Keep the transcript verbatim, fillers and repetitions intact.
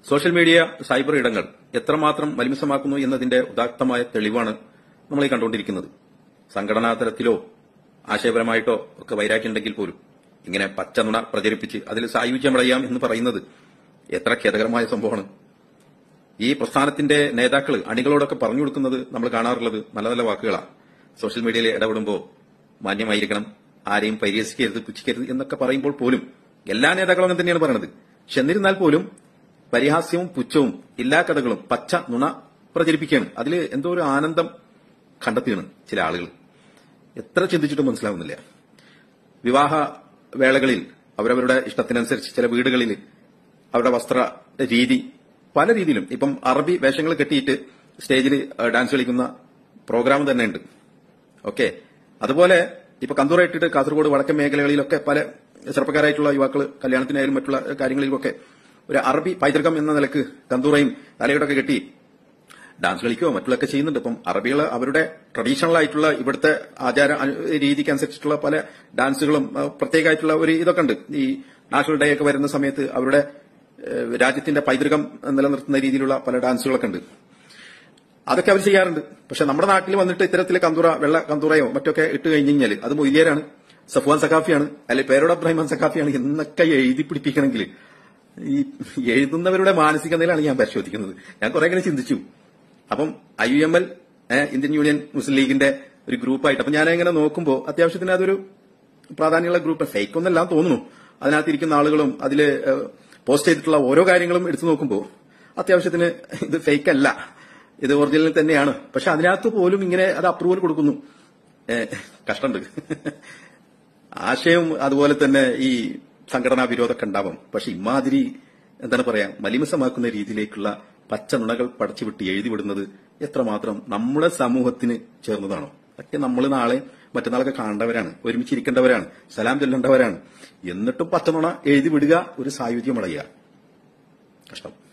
Social media cyber ഇടങ്ങൾ എത്രമാത്രം മലിനമാക്കുന്നു എന്നതിന്റെ ഉദാത്തമായ തെളിവാണ് നമ്മൾ ഈ കണ്ടുകൊണ്ടിരിക്കുന്നത്. സംഘടനാ തലത്തിലോ ആശയപരമായിട്ടോ ഒക്കെ വൈരാഗ്യമുണ്ടെങ്കിൽ പോലും ഇങ്ങനെ പച്ചനുണ പ്രചരിപ്പിച്ച് അതിൽ സായുജ്യമടയാം എന്ന് പറയുന്നത് എത്ര ഖേദകരമായ സംഭവമാണ്. ഈ പ്രസ്ഥാനത്തിന്റെ നേതാക്കൾ അണികളോടൊക്കെ പറഞ്ഞു കൊടുക്കുന്നത് നമ്മൾ കാണാറുള്ളത് നല്ല നല്ല വാക്കുകളാണ്. സോഷ്യൽ മീഡിയയിൽ ഇടപെടുമ്പോൾ മാന്യമായിരിക്കണം, ആരെയും പരിഹസിക്കരുത്, പുച്ഛിക്കരുത് എന്നൊക്കെ പറയുമ്പോൾ പോലും എല്ലാ നേതാക്കളും അങ്ങനെ തന്നെയാണ് പറയുന്നത്. പക്ഷെ എന്നിരുന്നാൽ പോലും പരിഹാസ്യവും പുച്ഛവും എല്ലാ കഥകളും പച്ച നുണ പ്രചരിപ്പിക്കുകയാണ്. അതിൽ എന്തോ ഒരു ആനന്ദം കണ്ടെത്തിയാണ് ചില ആളുകൾ. എത്ര ചിന്തിച്ചിട്ടും മനസ്സിലാവുന്നില്ല. വിവാഹ വേളകളിൽ അവരവരുടെ ഇഷ്ടത്തിനനുസരിച്ച് ചില വീടുകളിൽ അവരുടെ വസ്ത്ര രീതി പല രീതിയിലും, ഇപ്പം അറബി വേഷങ്ങൾ കെട്ടിയിട്ട് സ്റ്റേജിൽ ഡാൻസ് കളിക്കുന്ന പ്രോഗ്രാം തന്നെ ഉണ്ട്. ഓക്കെ, അതുപോലെ ഇപ്പൊ കന്തൂറ ഇട്ടിട്ട് കാസർഗോഡ് വടക്കൻ മേഖലകളിലൊക്കെ പല ചെറുപ്പക്കാരായിട്ടുള്ള യുവാക്കൾ കല്യാണത്തിനായാലും മറ്റുള്ള കാര്യങ്ങളിലൊക്കെ ഒരു അറബി പൈതൃകം എന്ന നിലക്ക് കന്തൂറയും തലയോടൊക്കെ കെട്ടി ഡാൻസ് കളിക്കുകയോ മറ്റുള്ളതൊക്കെ ചെയ്യുന്നുണ്ട്. ഇപ്പം അറബികൾ അവരുടെ ട്രഡീഷണൽ ആയിട്ടുള്ള ഇവിടുത്തെ ആചാര രീതിക്ക് അനുസരിച്ചിട്ടുള്ള പല ഡാൻസുകളും പ്രത്യേകമായിട്ടുള്ള ഒരു ഇതൊക്കെ ഉണ്ട്. ഈ നാഷണൽ ഡേ ഒക്കെ വരുന്ന സമയത്ത് അവരുടെ രാജ്യത്തിന്റെ പൈതൃകം നിലനിർത്തുന്ന രീതിയിലുള്ള പല ഡാൻസുകളൊക്കെ ഉണ്ട്. അതൊക്കെ അവർ ചെയ്യാറുണ്ട്. പക്ഷെ നമ്മുടെ നാട്ടിൽ വന്നിട്ട് ഇത്തരത്തിലെ കന്തൂറ, വെള്ള കന്തൂറയോ മറ്റൊക്കെ ഇട്ട് കഴിഞ്ഞ് കഴിഞ്ഞാൽ അത് മൊയ്ലിയരാണ്, സഫ്വാൻ സഖാഫിയാണ്, അല്ലെങ്കിൽ പേരോട് അബ്രഹിമാൻ സഖാഫിയാണ് എന്നൊക്കെ എഴുതി പിടിപ്പിക്കണമെങ്കിൽ ഈ എഴുതുന്നവരുടെ മാനസിക നിലയാണ് ഞാൻ പരിശോധിക്കുന്നത്. ഞാൻ കുറെ ഇങ്ങനെ ചിന്തിച്ചു. അപ്പം I U M L Indian Union Muslim ലീഗിന്റെ ഒരു ഗ്രൂപ്പായിട്ട് അപ്പൊ ഞാൻ ഇങ്ങനെ നോക്കുമ്പോൾ അത്യാവശ്യത്തിന് അതൊരു പ്രാധാന്യമുള്ള ഗ്രൂപ്പ്, ഫേക്ക് ഒന്നെല്ലാം തോന്നുന്നു. അതിനകത്തിരിക്കുന്ന ആളുകളും അതിൽ പോസ്റ്റ് ചെയ്തിട്ടുള്ള ഓരോ കാര്യങ്ങളും എടുത്തു നോക്കുമ്പോൾ അത്യാവശ്യത്തിന് ഇത് ഫേക്ക് അല്ല, ഇത് ഒറിജിനൽ തന്നെയാണ്. പക്ഷെ അതിനകത്ത് പോലും ഇങ്ങനെ അത് അപ്രൂവൽ കൊടുക്കുന്നു. കഷ്ടമുണ്ട്. ആശയം അതുപോലെ തന്നെ ഈ സംഘടനാ വിരോധമൊക്കെ ഉണ്ടാവും. പക്ഷെ ഇമാതിരി എന്താണ് പറയാ മലിമസമാക്കുന്ന രീതിയിലേക്കുള്ള പച്ച നുണകൾ പടച്ചുവിട്ട് എഴുതിവിടുന്നത് എത്രമാത്രം നമ്മുടെ സമൂഹത്തിന് ചേർന്നതാണോ? ഒക്കെ നമ്മൾ നാളെ മറ്റന്നാളൊക്കെ കാണേണ്ടവരാണ്, ഒരുമിച്ചിരിക്കേണ്ടവരാണ്, സലാം ചൊല്ലേണ്ടവരാണ്. എന്നിട്ടും പച്ച നുണ എഴുതി വിടുക, ഒരു സായുധ്യമടയുക. കഷ്ടം.